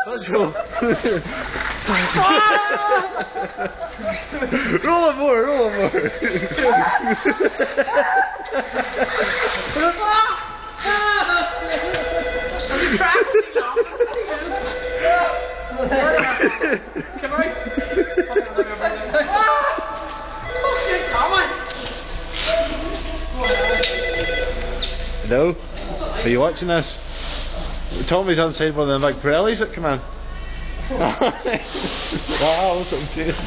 Let's go. Roll it more, roll it more. Come out. Oh shit, come on. Hello? Are you watching this? Tommy's inside one of them big pirellis that come in. Wow, something changed.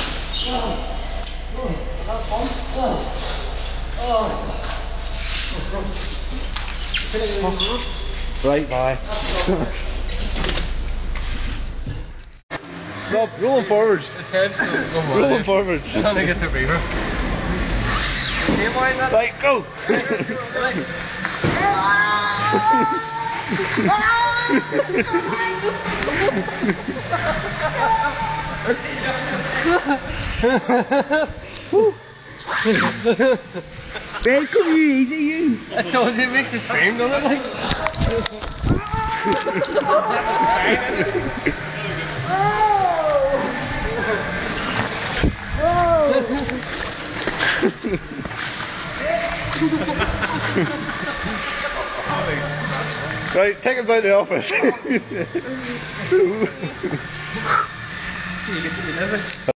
Right, bye. Rob, rolling forwards. His head's going Rolling forwards. I think it's a beaver. Right, go. Ben, come here, easy you. I told you it makes you scream, don't it? Like? Right, take him by the office.